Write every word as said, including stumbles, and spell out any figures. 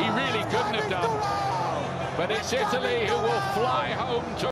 he really couldn't have done. But it's Italy who will fly home to